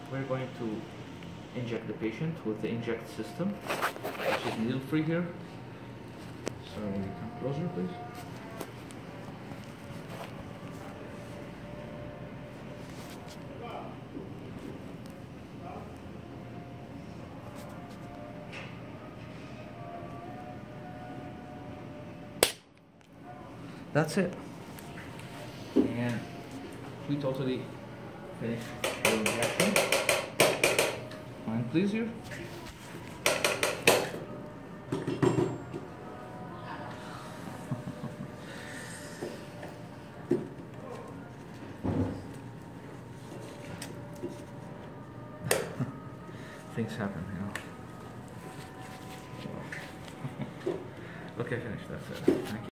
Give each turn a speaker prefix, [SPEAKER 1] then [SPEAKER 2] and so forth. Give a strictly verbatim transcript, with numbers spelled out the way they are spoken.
[SPEAKER 1] we're going to inject the patient with the inject system, which is needle free here. So you come closer, please. That's it. And we totally finished the injection. Mind please here. Things happen, you know. Okay, finished. That's it. Thank you.